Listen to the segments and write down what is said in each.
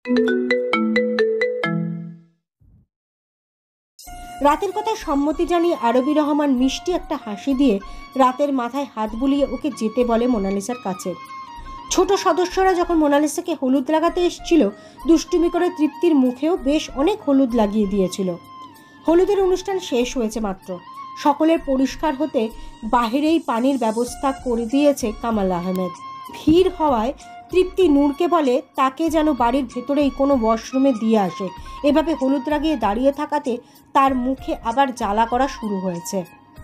রাতের কথায় সম্মতি জানিয়ে আরবি রহমান মিষ্টি একটা হাসি দিয়ে রাতের মাথায় হাত বুলিয়ে ওকে যেতে বলে মোনালিসার কাছে। ছোট সদস্যরা যখন মোনালিসাকে হলুদ লাগাতে এসেছিল, দুষ্টুমি করে তৃপ্তির মুখেও বেশ অনেক হলুদ লাগিয়ে দিয়েছিল। হলুদের অনুষ্ঠান শেষ হয়েছে মাত্র। সকলের পরিষ্কার হতে বাহিরেই পানির ব্যবস্থা করে দিয়েছে কামাল আহমেদ। ভিড় হওয়ায় তৃপ্তি নূরকে বলে তাকে যেন বাড়ির ভেতরেই কোনো ওয়াশরুমে দিয়ে আসে। এভাবে হলুদ লাগিয়ে দাঁড়িয়ে থাকাতে তার মুখে আবার জ্বালা করা শুরু হয়েছে।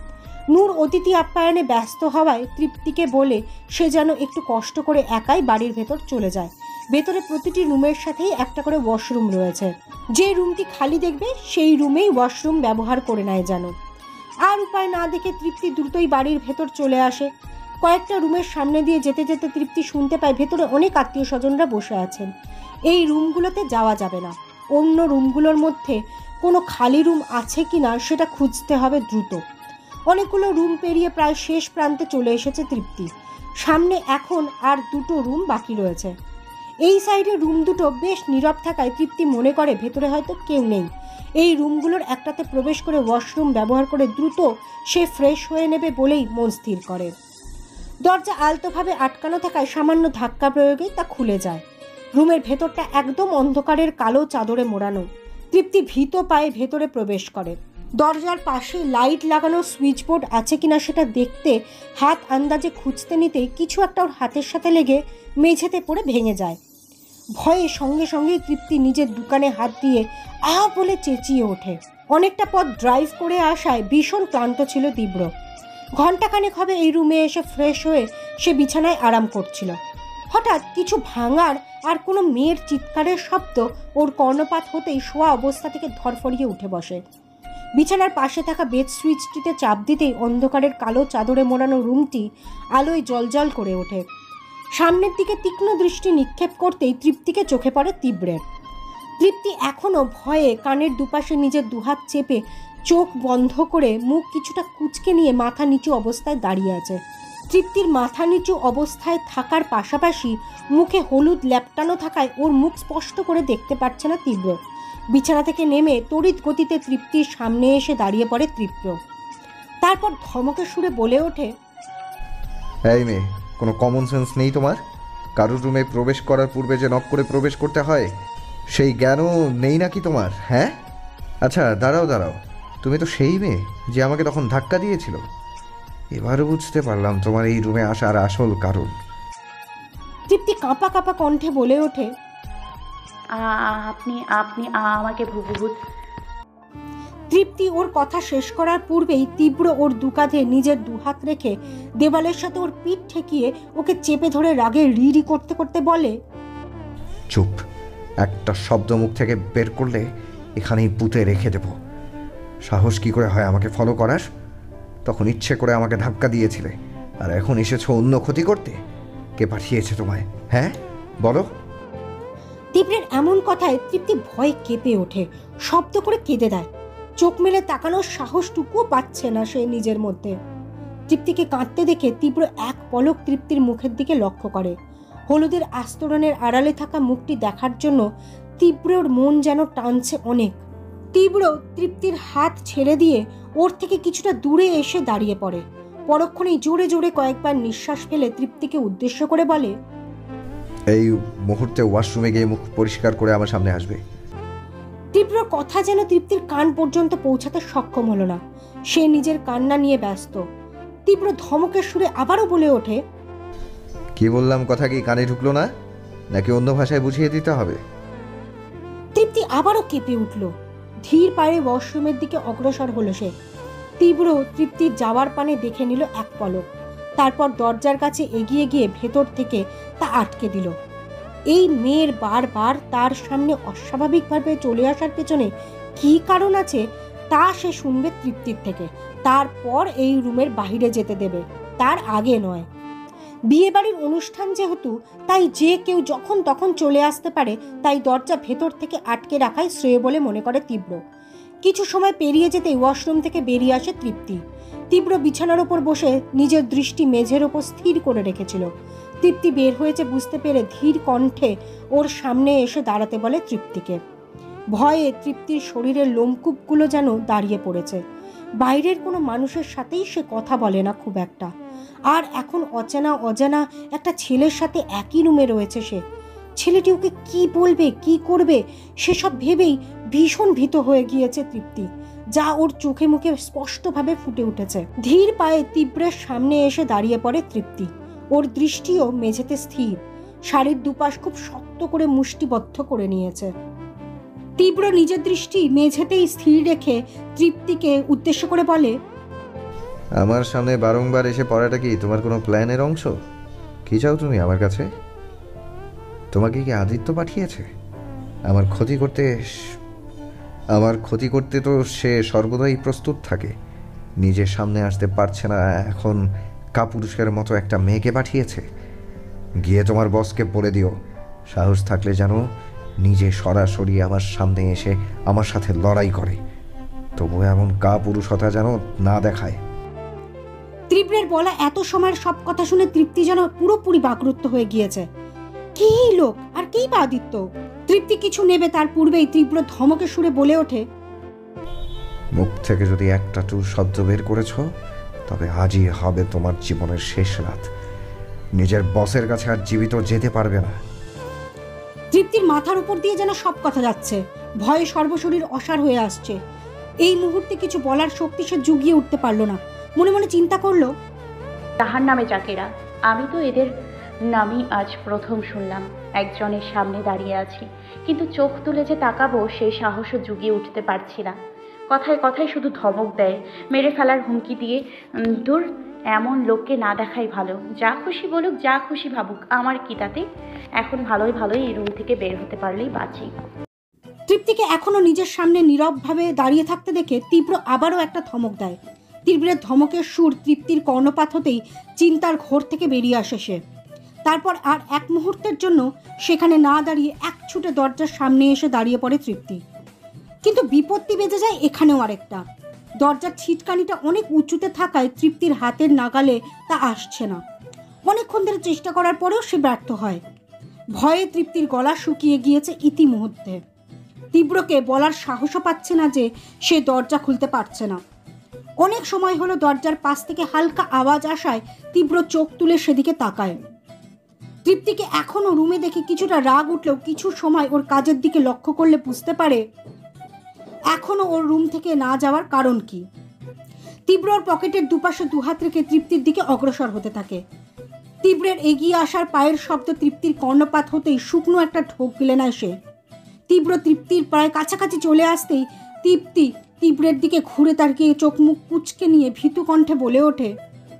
নূর অতিথি আপ্যায়নে ব্যস্ত হওয়ায় তৃপ্তিকে বলে সে যেন একটু কষ্ট করে একাই বাড়ির ভেতর চলে যায়। ভেতরে প্রতিটি রুমের সাথেই একটা করে ওয়াশরুম রয়েছে। যে রুমটি খালি দেখবে সেই রুমেই ওয়াশরুম ব্যবহার করে নেয় যেন। আর উপায় না দেখে তৃপ্তি দ্রুতই বাড়ির ভেতর চলে আসে। কয়েকটা রুমের সামনে দিয়ে যেতে যেতে তৃপ্তি শুনতে পায় ভেতরে অনেক আত্মীয় স্বজনরা বসে আছেন। এই রুমগুলোতে যাওয়া যাবে না। অন্য রুমগুলোর মধ্যে কোনো খালি রুম আছে কিনা সেটা খুঁজতে হবে দ্রুত। অনেকগুলো রুম পেরিয়ে প্রায় শেষ প্রান্তে চলে এসেছে তৃপ্তি। সামনে এখন আর দুটো রুম বাকি রয়েছে। এই সাইডে রুম দুটো বেশ নীরব থাকায় তৃপ্তি মনে করে ভেতরে হয়তো কেউ নেই। এই রুমগুলোর একটাতে প্রবেশ করে ওয়াশরুম ব্যবহার করে দ্রুত সে ফ্রেশ হয়ে নেবে বলেই মন স্থির করে। দরজা আলতোভাবে আটকানো থাকায় সামান্য ধাক্কা প্রয়োগে তা খুলে যায়। রুমের ভেতরটা একদম অন্ধকারের কালো চাদরে মোড়ানো। তৃপ্তি ভীত পায়ে ভেতরে প্রবেশ করে। দরজার পাশে লাইট লাগানো সুইচ বোর্ড আছে কিনা সেটা দেখতে হাত আন্দাজে খুঁজতে নিতেই কিছু একটা ওর হাতের সাথে লেগে মেঝেতে পড়ে ভেঙে যায়। ভয়ে সঙ্গে সঙ্গেই তৃপ্তি নিজের দোকানে হাত দিয়ে আহ বলে চেঁচিয়ে ওঠে। অনেকটা পথ ড্রাইভ করে আসায় ভীষণ ক্লান্ত ছিল তীব্র। ঘণ্টাখানেক হবে এই রুমে এসে ফ্রেশ হয়ে সে বিছানায় আরাম করছিল। হঠাৎ কিছু ভাঙার আর কোনো মেয়ের চিৎকারের শব্দ ওর কর্ণপাত হতেই শোয়া অবস্থা থেকে ধরফড়িয়ে উঠে বসে। বিছানার পাশে থাকা বেড সুইচটিতে চাপ দিতেই অন্ধকারের কালো চাদরে মোড়ানো রুমটি আলোয় জ্বলজ্বল করে ওঠে। সামনের দিকে তীক্ষ্ণ দৃষ্টি নিক্ষেপ করতেই তৃপ্তিকে চোখে পড়ে তীব্রের। তৃপ্তি এখনও ভয়ে কানের দুপাশে নিজের দুহাত চেপে চোখ বন্ধ করে মুখ কিছুটা কুঁচকে নিয়ে মাথা নিচু অবস্থায় দাঁড়িয়ে আছে। তৃপ্তির মাথা নিচু অবস্থায় থাকার পাশাপাশি মুখে হলুদ ল্যাপটানো থাকায় ওর মুখ স্পষ্ট করে দেখতে পাচ্ছে না তীব্র। বিছানা থেকে নেমে তড়িৎ গতিতে তৃপ্তির সামনে এসে দাঁড়িয়ে পড়ে তীব্র। তারপর ধমকে সুরে বলে ওঠে, এই মেয়ে, কোনো কমন সেন্স নেই তোমার? কারোর রুমে প্রবেশ করার পূর্বে যে নক করে প্রবেশ করতে হয় সেই জ্ঞানও নেই নাকি তোমার? হ্যাঁ, আচ্ছা দাঁড়াও দাঁড়াও, তুমি তো সেই মেয়ে যে আমাকে তখন ধাক্কা দিয়েছিল। এবারও বুঝতে পারলাম তোমার এই রুমে আসার আসল কারণ। তৃপ্তি কাঁপা কাঁপা কণ্ঠে বলে ওঠে, আপনি আপনি আমাকে ভূত। তৃপ্তি ওর কথা শেষ করার পূর্বেই তীব্র ওর দুকাঁধে নিজের দুহাত রেখে দেওয়ালের সাথে ওর পিঠ ঠেকিয়ে ওকে চেপে ধরে রাগে রিরি করতে করতে বলে, চুপ, একটা শব্দ মুখ থেকে বের করলে এখানেই পুঁতে রেখে দেব। সাহস কি করে হয় আমাকে ফলো করার? তখন ইচ্ছে করে আমাকে ধাক্কা দিয়েছিলে, আর এখন এসেছো অন্য ক্ষতি করতে। কে পাঠিয়েছে তোমায়? হ্যাঁ বলো। তীব্রের এমন কথায় তৃপ্তি ভয়ে কেঁপে ওঠে, শব্দ করে কেঁদে দেয়। চোখ মেলে তাকানোর সাহসটুকুও পাচ্ছে না সে নিজের মধ্যে। তৃপ্তিকে কাঁদতে দেখে তীব্র এক পলক তৃপ্তির মুখের দিকে লক্ষ্য করে। হলুদের আস্তরণের আড়ালে থাকা মুখটি দেখার জন্য তীব্রর মন যেন টানছে অনেক। তীব্র তৃপ্তির হাত ছেড়ে দিয়ে ওর থেকে কিছুটা দূরে এসে দাঁড়িয়ে পড়ে। পরক্ষণেই জোরে জোরে কয়েকবার নিঃশ্বাস ফেলে তৃপ্তিকে উদ্দেশ্য করে বলে, এই মুহূর্তে ওয়াশরুমে গিয়ে মুখ পরিষ্কার করে আমার সামনে আসবে। তীব্রর কথা যেন তৃপ্তির কান পর্যন্ত পৌঁছাতে সক্ষম হলো না। সে নিজের কান্না নিয়ে ব্যস্ত। তীব্র ধমকের সুরে আবারও বলে ওঠে, কি বললাম কথা কি কানে ঢুকলো না, নাকি অন্য ভাষায় বুঝিয়ে দিতে হবে? তৃপ্তি আবারও কেঁপে উঠল। ধীর পায়ে ওয়াশরুমের দিকে অগ্রসর হলো সে। তীব্র তৃপ্তির যাওয়ার পানে দেখে নিল এক পলক, তারপর দরজার কাছে এগিয়ে গিয়ে ভেতর থেকে তা আটকে দিল। এই মেয়ের বারবার তার সামনে অস্বাভাবিকভাবে চলে আসার পেছনে কী কারণ আছে তা সে শুনবে তৃপ্তির থেকে। তারপর এই রুমের বাইরে যেতে দেবে, তার আগে নয়। বিয়েবাড়ির অনুষ্ঠান যেহেতু, তাই যে কেউ যখন তখন চলে আসতে পারে, তাই দরজা ভেতর থেকে আটকে রাখাই শ্রেয় বলে মনে করে তীব্র। কিছু সময় পেরিয়ে যেতেই ওয়াশরুম থেকে বেরিয়ে আসে তৃপ্তি। তীব্র বিছানার ওপর বসে নিজের দৃষ্টি মেঝের ওপর স্থির করে রেখেছিল। তৃপ্তি বের হয়েছে বুঝতে পেরে ধীর কণ্ঠে ওর সামনে এসে দাঁড়াতে বলে তৃপ্তিকে। ভয়ে তৃপ্তির শরীরের লোমকূপগুলো যেন দাঁড়িয়ে পড়েছে। বাইরের কোনো মানুষের সাথেই সে কথা বলে না খুব একটা, আর এখন অজানা একটা ছেলের সাথে একই রুমে রয়েছে সে। ছেলেটি ওকে কি বলবে, কি করবে, সেসব ভেবেই ভীষণ ভীত হয়ে গিয়েছে তৃপ্তি, যা ওর চোখে মুখে স্পষ্টভাবে ফুটে উঠেছে। ধীর পায়ে তীব্রের সামনে এসে দাঁড়িয়ে পড়ে তৃপ্তি। ওর দৃষ্টিও মেঝেতে স্থির, শাড়ির দুপাশ খুব শক্ত করে মুষ্টিবদ্ধ করে নিয়েছে। তীব্র নিজের দৃষ্টি মেঝেতেই স্থির রেখে তৃপ্তিকে উদ্দেশ্য করে বলে, আমার সামনে বারংবার এসে পড়াটা কি তোমার কোনো প্ল্যানের অংশ? কি চাও তুমি আমার কাছে? তোমাকে কি আদিত্য পাঠিয়েছে আমার ক্ষতি করতে? তো সে সর্বদাই প্রস্তুত থাকে, নিজের সামনে আসতে পারছে না, এখন কাপুরুষের মতো একটা মেয়েকে পাঠিয়েছে। গিয়ে তোমার বসকে বলে দিও, সাহস থাকলে যেন নিজে সরাসরি আমার সামনে এসে আমার সাথে লড়াই করে, তবু এমন কাপুরুষতা যেন না দেখায়। তীব্রের বলা এত সময়ের সব কথা শুনে তৃপ্তি যেন পুরোপুরি বাকরুদ্ধ হয়ে গিয়েছে। কি লোক, আর কি বা আদিত্য? তৃপ্তি কিছু নেবে তার পূর্বেই তীব্র ধমকে সুরে বলে ওঠে, মুখ থেকে যদি একটা টু শব্দ বের করেছ, তবে আজই হবে তোমার জীবনের শেষ রাত। নিজের বসের কাছে আর জীবিত যেতে পারবে না। তৃপ্তির মাথার উপর দিয়ে যেন সব কথা যাচ্ছে, ভয়ে সর্বশরীর অসাড় হয়ে আসছে। এই মুহূর্তে কিছু বলার শক্তি সে জুগিয়ে উঠতে পারল না। মনে মনে চিন্তা করলো, তাহার নামে চাকেরা, আমি তো এদের নামই আজ প্রথম শুনলাম। একজনের সামনে দাঁড়িয়ে আছি, কিন্তু চোখ তুলে যে তাকাবো সেই সাহসও জুগিয়ে উঠতে পারছি না। কথায় কথায় শুধু ধমক দেয়, মেরে ফেলার হুমকি দিয়ে। দূর, এমন লোককে না দেখাই ভালো। যা খুশি বলুক, যা খুশি ভাবুক, আমার কি তাতে? এখন ভালোই এই রুম থেকে বের হতে পারলেই বাঁচি। তৃপ্তিকে এখনো নিজের সামনে নীরবভাবে দাঁড়িয়ে থাকতে দেখে তীব্র আবারও একটা ধমক দেয়। তীব্রের ধমকের সুর তৃপ্তির কর্ণপাত হতেই চিন্তার ঘোর থেকে বেরিয়ে আসে সে। তারপর আর এক মুহূর্তের জন্য সেখানে না দাঁড়িয়ে এক ছুটে দরজার সামনে এসে দাঁড়িয়ে পড়ে তৃপ্তি। কিন্তু বিপত্তি বেজে যায় এখানেও আরেকটা। দরজার ছিটকানিটা অনেক উঁচুতে থাকায় তৃপ্তির হাতের নাগালে তা আসছে না। অনেকক্ষণ ধরে চেষ্টা করার পরেও সে ব্যর্থ হয়। ভয়ে তৃপ্তির গলা শুকিয়ে গিয়েছে ইতিমধ্যে। তীব্রকে বলার সাহসও পাচ্ছে না যে সে দরজা খুলতে পারছে না। অনেক সময় হলো দরজার পাশ থেকে হালকা আওয়াজ আসায় তীব্র চোখ তুলে সেদিকে তাকায়। তৃপ্তিকে এখনো রুমে দেখে কিছুটা রাগ উঠলেও কিছু সময় ওর কাজের দিকে লক্ষ্য করলে বুঝতে পারে এখনো ওর রুম থেকে না যাওয়ার কারণ কি। তীব্র ওর পকেটের দুপাশে দুহাত রেখে তৃপ্তির দিকে অগ্রসর হতে থাকে। তীব্রের এগিয়ে আসার পায়ের শব্দ তৃপ্তির কর্ণপাত হতেই শুকনো একটা ঢোক গিলে নেয় সে। তীব্র তৃপ্তির প্রায় কাছাকাছি চলে আসতেই তৃপ্তি তীব্রের দিকে ঘুরে তাকিয়ে চোখ মুখ কুঁচকে নিয়ে ভীতু কণ্ঠে বলে ওঠে,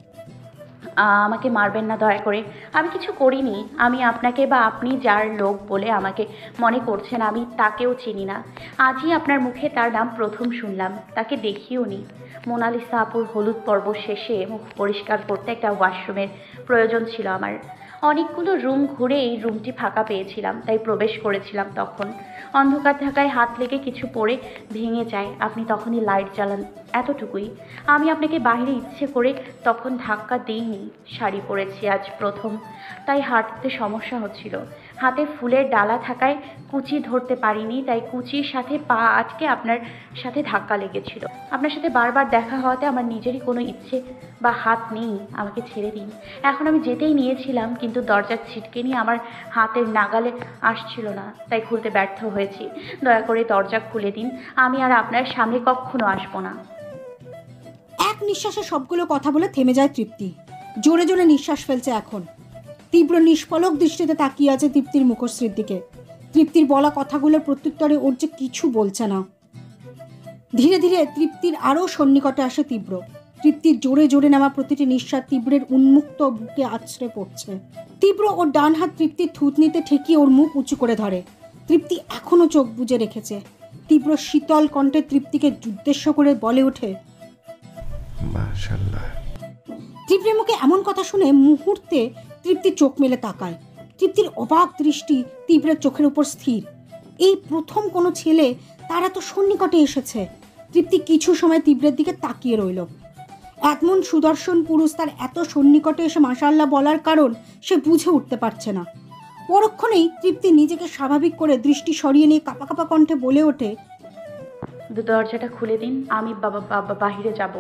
আমাকে মারবেন না দয়া করে, আমি কিছু করিনি। আমি আপনাকে বা আপনি যার লোক বলে আমাকে মনে করছেন, আমি তাকেও চিনি না। আজই আপনার মুখে তার নাম প্রথম শুনলাম, তাকে দেখিও নি। মোনালিসা আপুর হলুদ পর্ব শেষে মুখ পরিষ্কার করতে একটা ওয়াশরুমের প্রয়োজন ছিল আমার। অনেকগুলো রুম ঘুরে এই রুমটি ফাঁকা পেয়েছিলাম, তাই প্রবেশ করেছিলাম। তখন অন্ধকার থাকায় হাত লেগে কিছু পড়ে ভেঙে যায়, আপনি তখনই লাইট জ্বালান, এতটুকুই। আমি আপনাকে বাইরে ইচ্ছে করে তখন ধাক্কা দিইনি। শাড়ি পরেছি আজ প্রথম, তাই হাঁটতে সমস্যা হচ্ছিল। হাতে ফুলের ডালা থাকায় কুচি ধরতে পারিনি, তাই কুচির সাথে পা আটকে আপনার সাথে ধাক্কা লেগেছিল। আপনার সাথে বারবার দেখা হওয়াতে আমার নিজেরই কোনো ইচ্ছে বা হাত নেই, আমাকে ছেড়ে দিন। এখন আমি যেতেই নিয়েছিলাম, কিন্তু দরজার ছিটকেনি আমার হাতের নাগালে আসছিল না, তাই খুলতে ব্যর্থ হয়েছি। দয়া করে দরজা খুলে দিন, আমি আর আপনার সামনে কখনো আসবো না। এক নিঃশ্বাসে সবগুলো কথা বলে থেমে যায় তৃপ্তি। জোরে জোরে নিঃশ্বাস ফেলছে এখন। তীব্র নিষ্পলক দৃষ্টিতে তাকিয়ে আছে তৃপ্তির মুখশ্রীর দিকে। তৃপ্তির বলা কথাগুলোর প্রত্যুত্তরে ওর যে কিছু বলছে না। ধীরে ধীরে তৃপ্তির আরও সন্নিকটে আসে তীব্র। তৃপ্তির জোরে জোরে নেওয়া প্রতিটি নিঃশ্বাস তীব্রের উন্মুক্ত বুকে আছড়ে পড়ছে। তীব্র ওর ডান হাত তৃপ্তির থুতনিতে ঠেকিয়ে ওর মুখ উঁচু করে ধরে। তৃপ্তি এখনো চোখ বুজে রেখেছে। তীব্র শীতল কণ্ঠে তৃপ্তিকে উদ্দেশ্য করে বলে ওঠে, মাশাআল্লাহ। তৃপ্তির মুখে এমন কথা শুনে মুহূর্তে তৃপ্তি চোখ মেলে তাকায়। তৃপ্তির অবাক দৃষ্টি তীব্রের চোখের উপর স্থির। এই প্রথম কোনো ছেলে তারা তো সন্নিকটে এসেছে। তৃপ্তি কিছু সময় তীব্রের দিকে তাকিয়ে রইল। এমন সুদর্শন পুরুষ তার এত সন্নিকটে এসে মাশাআল্লাহ বলার কারণ সে বুঝে উঠতে পারছে না। পরক্ষণেই তৃপ্তি নিজেকে স্বাভাবিক করে দৃষ্টি সরিয়ে নিয়ে কাঁপা কাঁপা কণ্ঠে বলে ওঠে, দরজাটা খুলে দিন, আমি বাহিরে যাব।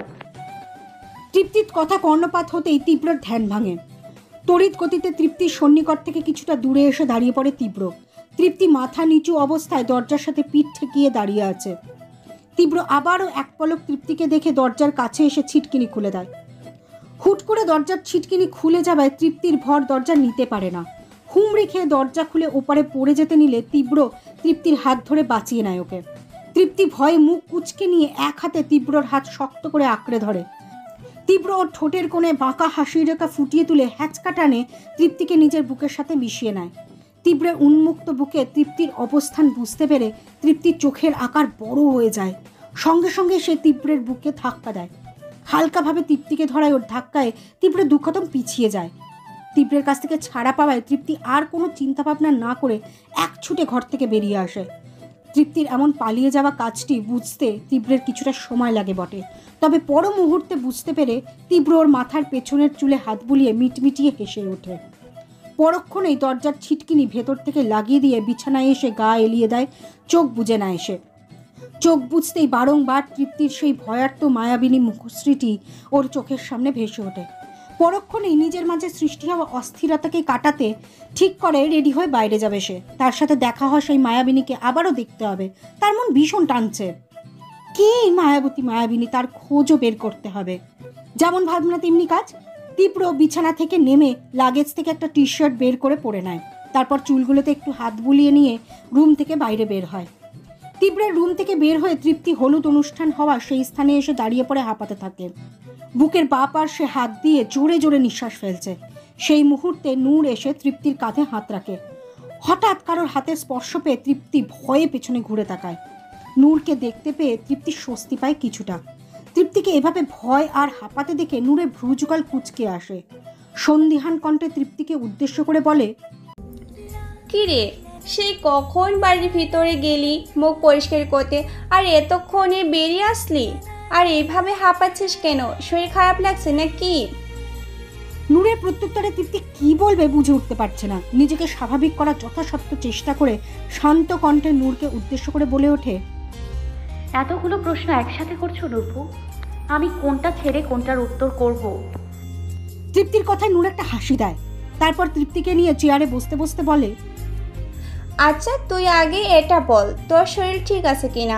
তৃপ্তির কথা কর্ণপাত হতেই তীব্রর ধ্যান ভাঙে। তড়িৎ গতিতে তৃপ্তির সন্নিকট থেকে কিছুটা দূরে এসে দাঁড়িয়ে পড়ে তীব্র। তৃপ্তি মাথা নিচু অবস্থায় দরজার সাথে পিঠ ঠেকিয়ে দাঁড়িয়ে আছে। তীব্র আবারও এক পলক তৃপ্তিকে দেখে দরজার কাছে এসে ছিটকিনি খুলে দেয়। হুট করে দরজার ছিটকিনি খুলে যাওয়ায় তৃপ্তির ভর দরজা নিতে পারে না। হুমড়ি খেয়ে দরজা খুলে ওপারে পড়ে যেতে নিলে তীব্র তৃপ্তির হাত ধরে বাঁচিয়ে নেয় ওকে। তৃপ্তি ভয়ে মুখ কুঁচকে নিয়ে এক হাতে তীব্রর হাত শক্ত করে আঁকড়ে ধরে। তীব্র ওর ঠোঁটের কোণে বাঁকা হাসির রেখা ফুটিয়ে তুলে হ্যাঁচকা টানে তৃপ্তিকে নিজের বুকের সাথে মিশিয়ে নেয়। তীব্রের উন্মুক্ত বুকে তৃপ্তির অবস্থান বুঝতে পেরে তৃপ্তির চোখের আকার বড় হয়ে যায়। সঙ্গে সঙ্গে সে তীব্রের বুকে ধাক্কা দেয়। হালকাভাবে তৃপ্তিকে ধরায় ওর ধাক্কায় তীব্র দু কদম পিছিয়ে যায়। তীব্রের কাছ থেকে ছাড়া পাওয়ায় তৃপ্তি আর কোনো চিন্তাভাবনা না করে এক ছুটে ঘর থেকে বেরিয়ে আসে। তৃপ্তির এমন পালিয়ে যাওয়া কাজটি বুঝতে তীব্রের কিছুটা সময় লাগে বটে, তবে পর মুহূর্তে বুঝতে পেরে তীব্র ওর মাথার পেছনের চুলে হাত বুলিয়ে মিটমিটিয়ে হেসে ওঠে। পরক্ষণেই দরজার ছিটকিনি ভেতর থেকে লাগিয়ে দিয়ে বিছানায় এসে গা এলিয়ে দেয়, চোখ বুজে না এসে। চোখ বুঝতেই বারংবার তৃপ্তির সেই ভয়ার্ত মায়াবিনী মুখশ্রীটি ওর চোখের সামনে ভেসে ওঠে। পরক্ষণেই নিজের মাঝে সৃষ্টি হওয়া অস্থিরতাকে কাটাতে ঠিক করে রেডি হয়ে বাইরে যাবে সে। তার সাথে দেখা হয় সেই মায়াবিনীকে আবারও দেখতে হবে। তার মন ভীষণ টানছে। কে এই মায়াবিনী তার খোঁজও বের করতে হবে। যেমন ভাবনা তেমনি কাজ। তীব্র বিছানা থেকে নেমে লাগেজ থেকে একটা টি শার্ট বের করে পরে নেয়। তারপর চুলগুলোতে একটু হাত বুলিয়ে নিয়ে রুম থেকে বাইরে বের হয়। তীব্রের রুম থেকে বের হয়ে তৃপ্তি হলুদ অনুষ্ঠান হওয়া সেই স্থানে এসে দাঁড়িয়ে পড়ে হাঁপাতে থাকে। বুকের বাঁ পার্শ্বে হাত দিয়ে জোরে জোরে নিঃশ্বাস ফেলছে। সেই মুহূর্তে নূর এসে তৃপ্তির কাঁধে হাত রাখে। হঠাৎ কারোর হাতের স্পর্শ পেয়ে তৃপ্তি ভয়ে পেছনে ঘুরে তাকায়। নূরকে দেখতে পেয়ে তৃপ্তি স্বস্তি পায় কিছুটা। তৃপ্তিকে এভাবে ভয় আর হাঁপাতে দেখে নূরের ভ্রুযুগল কুঁচকে আসে। সন্দিহান কণ্ঠে তৃপ্তিকে উদ্দেশ্য করে বলে, কি রে, সেই কখন বাড়ির ভিতরে গেলি মুখ পরিষ্কার করতে, আর এতক্ষণে বেরিয়ে আসলি? আর এইভাবে হাঁপাচ্ছিস কেন? শরীর খারাপ লাগছে নাকি? নূরের প্রত্যুত্তরে তৃপ্তি কি বলবে বুঝে উঠতে পারছে না। নিজেকে স্বাভাবিক করার যথাসাধ্য চেষ্টা করে শান্ত কণ্ঠে নূরকে উদ্দেশ্য করে বলে ওঠে, এতগুলো প্রশ্ন একসাথে করছো নূরপু, আমি কোনটা ছেড়ে কোনটার উত্তর করব? তৃপ্তির কথায় নূর একটা হাসি দেয়। তারপর তৃপ্তিকে নিয়ে চেয়ারে বসতে বসতে বলে, আচ্ছা তুই আগে এটা বল, তোর শরীর ঠিক আছে কিনা?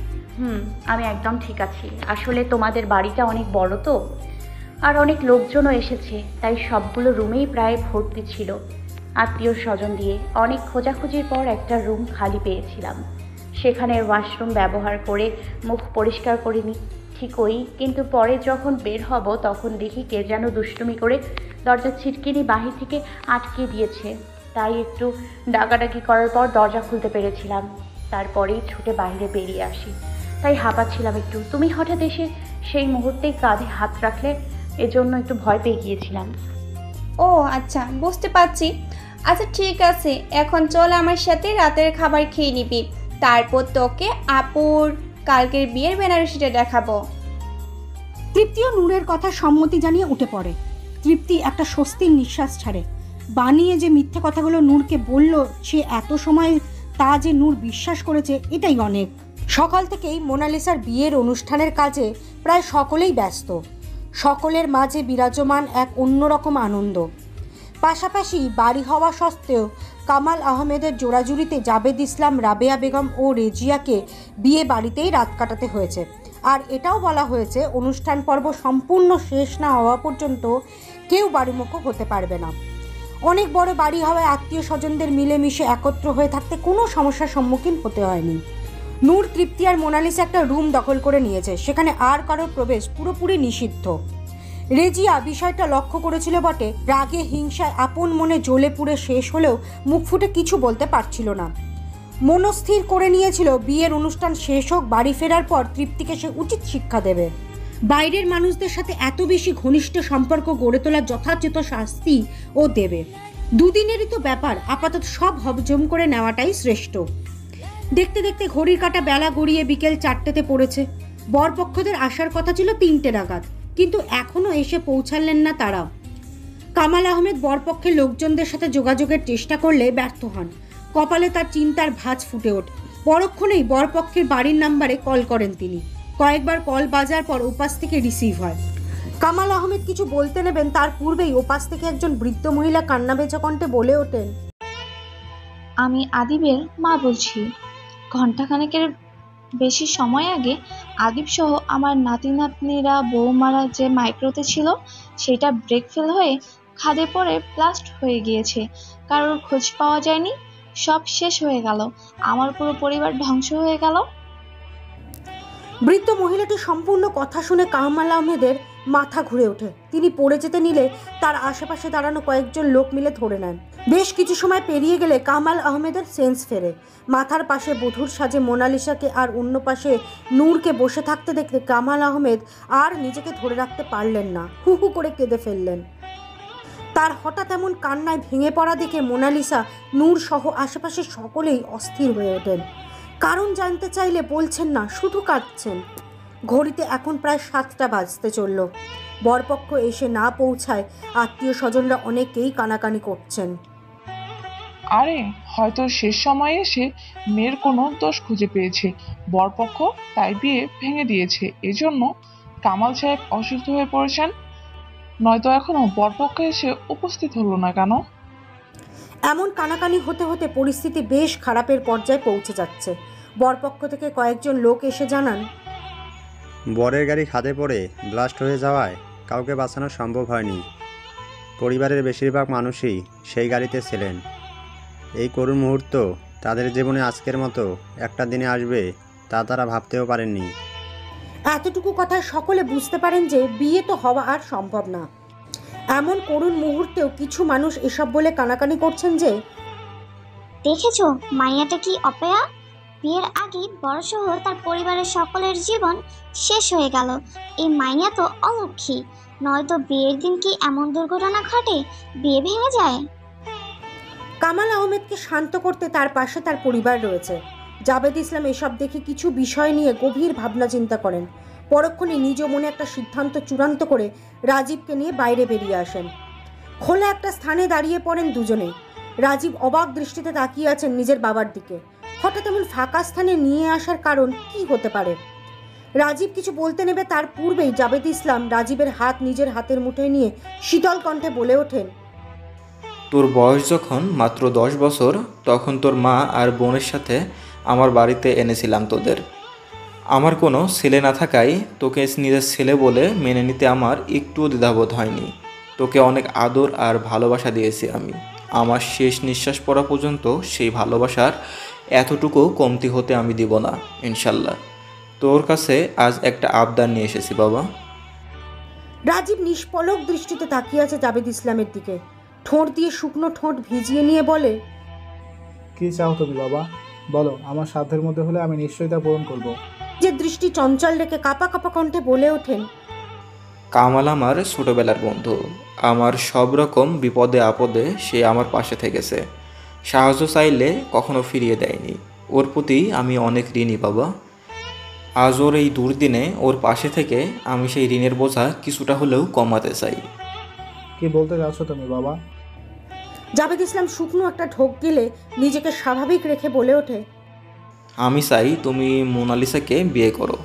আমি একদম ঠিক আছি। আসলে তোমাদের বাড়িটা অনেক বড় তো, আর অনেক লোকজনও এসেছে, তাই সবগুলো রুমেই প্রায় ভর্তি ছিল আত্মীয় স্বজন দিয়ে। অনেক খোঁজাখুঁজির পর একটা রুম খালি পেয়েছিলাম। সেখানের ওয়াশরুম ব্যবহার করে মুখ পরিষ্কার করে নিই ঠিকই, কিন্তু পরে যখন বের হব তখন দেখি কে যেন দুষ্টুমি করে দরজার ছিটকিনি বাহির থেকে আটকে দিয়েছে। তাই একটু ডাকাডাকি করার পর দরজা খুলতে পেরেছিলাম। তারপরেই ছুটে বাইরে বেরিয়ে আসি। তাই হাঁপাচ্ছিলাম একটু। তুমি হঠাৎ এসে সেই মুহূর্তেই কাঁধে হাত রাখলে, এজন্য একটু ভয় পেয়ে গিয়েছিলাম। ও আচ্ছা, বুঝতে পারছি। আচ্ছা ঠিক আছে, এখন চল আমার সাথে রাতের খাবার খেয়ে নিবি, তারপর তোকে আপুর কালকের বিয়ের বেনারসিটা দেখাবো। তৃপ্তিও নূরের কথা সম্মতি জানিয়ে উঠে পড়ে। তৃপ্তি একটা স্বস্তির নিঃশ্বাস ছাড়ে। বানিয়ে যে মিথ্যে কথাগুলো নূরকে বলল, সে এত সময় তা যে নূর বিশ্বাস করেছে এটাই অনেক। সকাল থেকেই মোনালিসার বিয়ের অনুষ্ঠানের কাজে প্রায় সকলেই ব্যস্ত। সকলের মাঝে বিরাজমান এক অন্যরকম আনন্দ। পাশাপাশি বাড়ি হওয়া সত্ত্বেও কামাল আহমেদের জোড়াজুড়িতে জাবেদ ইসলাম, রাবেয়া বেগম ও রেজিয়াকে বিয়ে বাড়িতেই রাত কাটাতে হয়েছে। আর এটাও বলা হয়েছে অনুষ্ঠান পর্ব সম্পূর্ণ শেষ না হওয়া পর্যন্ত কেউ বাড়িমুখো হতে পারবে না। অনেক বড় বাড়ি হওয়ায় আত্মীয় স্বজনদের মিলেমিশে একত্র হয়ে থাকতে কোনো সমস্যার সম্মুখীন হতে হয়নি। নূর, তৃপ্তি আর মোনালিসা একটা রুম দখল করে নিয়েছে। সেখানে আর কারোর প্রবেশ পুরোপুরি নিষিদ্ধ। রেজিয়া বিষয়টা লক্ষ্য করেছিল বটে, রাগে হিংসায় আপন মনে জ্বলে পুড়ে শেষ হলেও মুখ ফুটে কিছু বলতে পারছিল না। মনস্থির করে নিয়েছিল বিয়ের অনুষ্ঠান শেষ হোক, বাড়ি ফেরার পর তৃপ্তিকে সে উচিত শিক্ষা দেবে। বাইরের মানুষদের সাথে এত বেশি ঘনিষ্ঠ সম্পর্ক গড়ে তোলার যথাযথ শাস্তি ও দেবে। দুদিনেরই তো ব্যাপার, আপাতত সব হজম করে নেওয়াটাই শ্রেষ্ঠ। দেখতে দেখতে ঘড়ির কাঁটা বেলা গড়িয়ে বিকেল 4টেতে পড়েছে। বরপক্ষদের আসার কথা ছিল 3টে নাগাদ। কিন্তু এখনও এসে পৌঁছালেন না তারা। কামাল আহমেদ বরপক্ষের লোকজনদের সাথে যোগাযোগের চেষ্টা করলে ব্যর্থ হন। কপালে তার চিন্তার ভাঁজ ফুটে ওঠে। পরক্ষণেই বরপক্ষের বাড়ির নাম্বারে কল করেন তিনি। কয়েকবার কল বাজার পর ওপাশ থেকে রিসিভ হয়। কামাল আহমেদ কিছু বলতে নেবেন তার পূর্বেই ওপাশ থেকে একজন বৃদ্ধ মহিলা কান্নাবেচা কণ্ঠে বলে ওঠেন, আমি আদিবের মা বলছি। ঘণ্টাখানেকের বেশি সময় আগে আদিব সহ আমার নাতি নাতনিরা বৌমারা যে মাইক্রোতে ছিল সেটা ব্রেক ফেল হয়ে খাদে পড়ে ব্লাস্ট হয়ে গিয়েছে। কারোর খোঁজ পাওয়া যায়নি, সব শেষ হয়ে গেল, আমার পুরো পরিবার ধ্বংস হয়ে গেল। বৃদ্ধ মহিলাটি সম্পূর্ণ কথা শুনে কামাল আহমেদের মাথা ঘুরে ওঠে। তিনি পড়ে যেতে নিলে তার আশেপাশে দাঁড়ানো কয়েকজন লোক মিলে ধরে নেন। বেশ কিছু সময় পেরিয়ে গেলে কামাল আহমেদের সেন্স ফেরে। মাথার পাশে বধূর সাজে মোনালিসাকে আর অন্য পাশে নূরকে বসে থাকতে দেখতে কামাল আহমেদ আর নিজেকে ধরে রাখতে পারলেন না, হু হু করে কেঁদে ফেললেন। তার হঠাৎ এমন কান্নায় ভেঙে পড়া দেখে মোনালিসা, নূর সহ আশেপাশের সকলেই অস্থির হয়ে ওঠেন। কারণ জানতে চাইলে বলছেন না, শুধু কাঁদছেন। ঘড়িতে এখন প্রায় 7টা বাজতে চলল। বরপক্ষ এসে না পৌঁছায় আত্মীয় স্বজনরা অনেকেই কানাকানি করছেন। আরে হয়তো শেষ সময়ে এসে মেয়ের কোনো দোষ খুঁজে পেয়েছে বরপক্ষ, তাই বিয়ে ভেঙে দিয়েছে। এজন্য কামাল সাহেব অসুস্থ হয়ে পড়েছেন, নয়তো এখনো বরপক্ষ এসে উপস্থিত হলো না কেন? এমন কানাকানি হতে হতে পরিস্থিতি বেশ খারাপের পর্যায়ে পৌঁছে যাচ্ছে। বরপক্ষ থেকে কয়েকজন লোক এসে জানান, বরের গাড়ি খাদে পড়ে ব্লাস্ট হয়ে যাওয়ায় কাউকে বাঁচানো সম্ভব হয়নি। পরিবারের বেশিরভাগ মানুষই সেই গাড়িতে ছিলেন। এই করুণ মুহূর্ত তাদের জীবনে আজকের মতো একটা দিনে আসবে তা তারা ভাবতেও পারেননি। এতটুকু কথা সকলে বুঝতে পারেন যে বিয়ে তো হওয়া আর সম্ভব না। এমন করুণ মুহূর্তেও কিছু মানুষ এসব বলে কানাকানি করছেন যে, দেখেছো মাইয়াটা কি অপয়া, বিয়ের আগে বড়সহ তার পরিবারের সকলের জীবন শেষ হয়ে গেল। এই মাইয়া তো অলক্ষী, নয়তো বিয়ের দিন কি এমন দুর্ঘটনা ঘটে বিয়ে ভেঙে যায়? কামাল আহমেদকে শান্ত করতে তার পাশে তার পরিবার রয়েছে। জাবেদ ইসলাম এসব দেখে কিছু বিষয় নিয়ে গভীর ভাবনা চিন্তা করেন। পরক্ষণে নিজ মনে একটা সিদ্ধান্ত চূড়ান্ত করে রাজীবকে নিয়ে বাইরে বেরিয়ে আসেন। খোলা একটা স্থানে দাঁড়িয়ে পড়েন দুজনে। রাজীব অবাক দৃষ্টিতে তাকিয়ে আছেন নিজের বাবার দিকে। হঠাৎ এমন ফাঁকা স্থানে নিয়ে আসার কারণ কি হতে পারে? রাজীব কিছু বলতে নেবে তার পূর্বেই জাবেদ ইসলাম রাজীবের হাত নিজের হাতের মুঠোয় নিয়ে শীতল কণ্ঠে বলে ওঠেন, তোর বয়স যখন মাত্র 10 বছর তখন তোর মা আর বোনের সাথে আমার বাড়িতে এনেছিলাম তোদের। আমার কোনো ছেলে না থাকায় তোকে নিজের ছেলে বলে মেনে নিতে আমার একটুও দ্বিধাবোধ হয়নি। তোকে অনেক আদর আর ভালোবাসা দিয়েছি আমি। আমার শেষ নিঃশ্বাস পড়া পর্যন্ত সেই ভালোবাসার এতটুকু কমতি হতে আমি দিব না, ইনশাল্লাহ। তোর কাছে আজ একটা আবদার নিয়ে এসেছি বাবা। রাজীব নিষ্পলক দৃষ্টিতে তাকিয়ে আছে জাবেদ ইসলামের দিকে। ঠোঁট দিয়ে শুকনো ঠোঁট ভিজিয়ে নিয়ে বলে, কি চাও তুমি বাবা? বলো, আমার সাধ্যের মধ্যে হলে আমি নিশ্চয়ই তা পূরণ করব। যে দৃষ্টি চঞ্চল রেখে কাঁপা কাঁপা কণ্ঠে বলে ওঠেন, কামাল আমার ছোটবেলার বন্ধু। আমার সব রকম বিপদে আপদে সে আমার পাশে থেকেছে। সাহায্য চাইলে কখনো ফিরিয়ে দেয়নি। ওর প্রতি আমি অনেক ঋণী বাবা। আজ ওর এই দুর্দিনে ওর পাশে থেকে আমি সেই ঋণের বোঝা কিছুটা হলেও কমাতে চাই। কি বলতে যাচ্ছ তুমি বাবা? জাবেদ ইসলাম শুকনো একটা ঢোক গেলে নিজেকে স্বাভাবিক রেখে বলে ওঠে, আমি চাই তুমি মোনালিসাকে বিয়ে করো।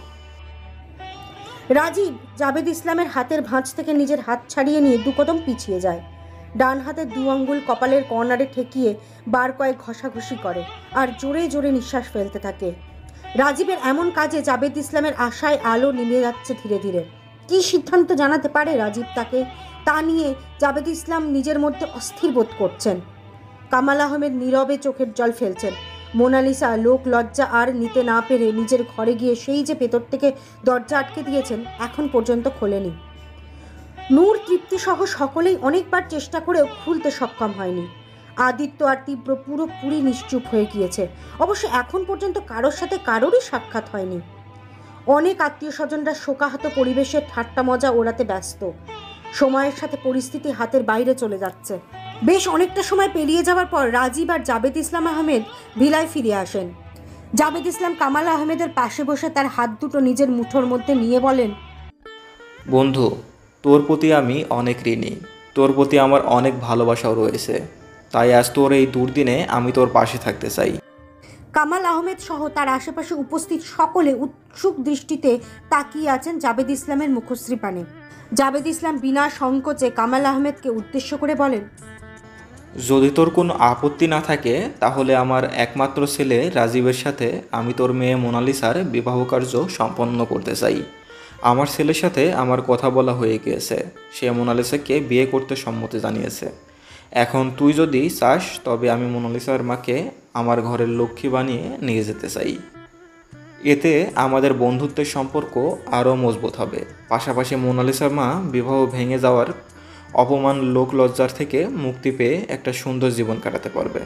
রাজীব জাবেদ ইসলামের হাতের ভাঁজ থেকে নিজের হাত ছাড়িয়ে নিয়ে 2 কদম পিছিয়ে যায়। ডান হাতের 2 আঙ্গুল কপালের কর্নারে ঠেকিয়ে বার কয়েক ঘষাঘষি করে আর জোরে জোরে নিঃশ্বাস ফেলতে থাকে। রাজীবের এমন কাজে জাবেদ ইসলামের আশায় আলো নিভে যাচ্ছে ধীরে ধীরে। কী সিদ্ধান্ত জানাতে পারে রাজীব তাকে, তা নিয়ে জাবেদ ইসলাম নিজের মধ্যে অস্থির বোধ করছেন। কামাল আহমেদ নীরবে চোখের জল ফেলছেন। মোনালিসা লোক লজ্জা আর নিতে না পেরে নিজের ঘরে গিয়ে সেই যে ভেতর থেকে দরজা আটকে দিয়েছেন এখন পর্যন্ত খোলেনি। নূর তৃপ্তিসহ সকলেই অনেকবার চেষ্টা করেও খুলতে সক্ষম হয়নি। আদিত্য আর তীব্র পুরোপুরি নিশ্চুপ হয়ে গিয়েছে। অবশ্য এখন পর্যন্ত কারোর সাথে কারোরই সাক্ষাৎ হয়নি। অনেক আত্মীয় স্বজনরা শোকাহত পরিবেশে ঠাট্টা মজা ওড়াতে ব্যস্ত। সময়ের সাথে পরিস্থিতি হাতের বাইরে চলে যাচ্ছে। বেশ অনেকটা সময় পেরিয়ে যাওয়ার পর রাজীব আর জাবেদ ইসলাম আহমেদ ভিলায় ফিরে আসেন। জাবেদ ইসলাম কামাল আহমেদের পাশে বসে তার হাত দুটো নিজের মুঠোর মধ্যে নিয়ে বলেন, বন্ধু, তোর প্রতি আমি অনেক ঋণী। তোর প্রতি আমার অনেক ভালোবাসাও রয়েছে, তাই আজ তোর এই দুর্দিনে আমি তোর পাশে থাকতে চাই। কামাল আহমেদ সহ তার আশেপাশে উপস্থিত সকলে উৎসুক দৃষ্টিতে তাকিয়ে আছেন জাবেদ ইসলামের মুখশ্রী পানে। জাবেদ ইসলাম বিনা সংকোচে কামাল আহমেদকে উদ্দেশ্য করে বলেন, যদি তোর কোনো আপত্তি না থাকে তাহলে আমার একমাত্র ছেলে রাজীবের সাথে আমি তোর মেয়ে মোনালিসার বিবাহ কার্য সম্পন্ন করতে চাই। আমার ছেলের সাথে আমার কথা বলা হয়ে গিয়েছে, সে মোনালিসাকে বিয়ে করতে সম্মতি জানিয়েছে। এখন তুই যদি চাস তবে আমি মোনালিসার মাকে আমার ঘরের লক্ষ্মী বানিয়ে নিয়ে যেতে চাই। এতে আমাদের বন্ধুত্বের সম্পর্ক আরও মজবুত হবে। পাশাপাশি মোনালিসার মা বিবাহ ভেঙে যাওয়ার অপমান লোক লজ্জার থেকে মুক্তি পেয়ে একটা সুন্দর জীবন কাটাতে পারবে।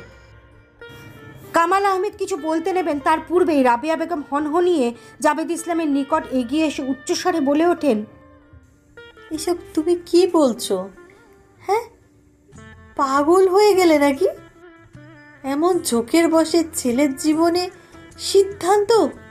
কামাল আহমেদ কিছু বলতে নেবেন তার পূর্বেই রাবিয়া বেগম হনহনিয়ে জাবেদ ইসলামের নিকট এগিয়ে এসে উচ্চস্বরে বলে ওঠেন, এসব তুমি কি বলছো? হ্যাঁ, পাগল হয়ে গেলে নাকি? এমন চোখের বসে ছেলের জীবনে সিদ্ধান্ত?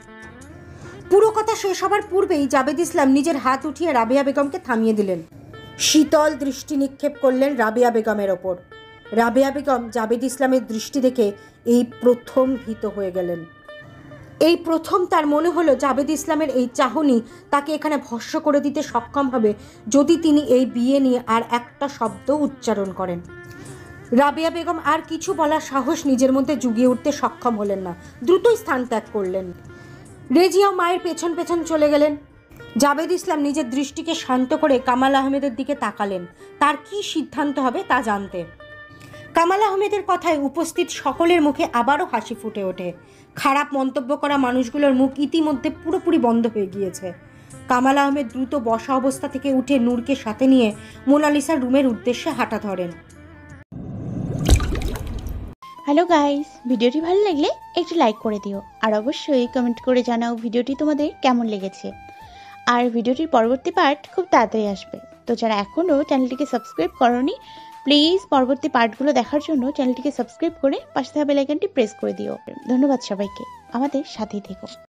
পুরো কথা শেষ হবার পূর্বেই জাবেদ ইসলাম নিজের হাত উঠিয়ে রাবিয়া বেগমকে থামিয়ে দিলেন। শীতল দৃষ্টি নিক্ষেপ করলেন রাবিয়া বেগমের ওপর। রাবিয়া বেগম জাবেদ ইসলামের দৃষ্টি দেখে এই প্রথম ভীত হয়ে গেলেন। এই প্রথম তার মনে হলো জাবেদ ইসলামের এই চাহনি তাকে এখানে ভস্ম করে দিতে সক্ষম হবে যদি তিনি এই বিয়ে নিয়ে আর একটা শব্দ উচ্চারণ করেন। রাবিয়া বেগম আর কিছু বলার সাহস নিজের মধ্যে জুগিয়ে উঠতে সক্ষম হলেন না, দ্রুতই স্থান ত্যাগ করলেন। রেজিয়াও মায়ের পেছন পেছন চলে গেলেন। জাবেদ ইসলাম নিজের দৃষ্টিকে শান্ত করে কামাল আহমেদের দিকে তাকালেন, তার কি সিদ্ধান্ত হবে তা জানতে। কামাল আহমেদের কথায় উপস্থিত সকলের মুখে আবারও হাসি ফুটে ওঠে। খারাপ মন্তব্য করা মানুষগুলোর মুখ ইতিমধ্যে পুরোপুরি বন্ধ হয়ে গিয়েছে। কামাল আহমেদ দ্রুত বসা অবস্থা থেকে উঠে নূরকে সাথে নিয়ে মোনালিসার রুমের উদ্দেশ্যে হাঁটা ধরেন। হ্যালো গাইস, ভিডিওটি ভালো লাগলে একটু লাইক করে দিও, আর অবশ্যই কমেন্ট করে জানাও ভিডিওটি তোমাদের কেমন লেগেছে। আর ভিডিওটির পরবর্তী পার্ট খুব তাড়াতাড়ি আসবে, তো যারা এখনও চ্যানেলটিকে সাবস্ক্রাইব করোনি প্লিজ পরবর্তী পার্টগুলো দেখার জন্য চ্যানেলটিকে সাবস্ক্রাইব করে পাশে থাকা বেল আইকনটি প্রেস করে দিও। ধন্যবাদ সবাইকে, আমাদের সাথেই থেকো।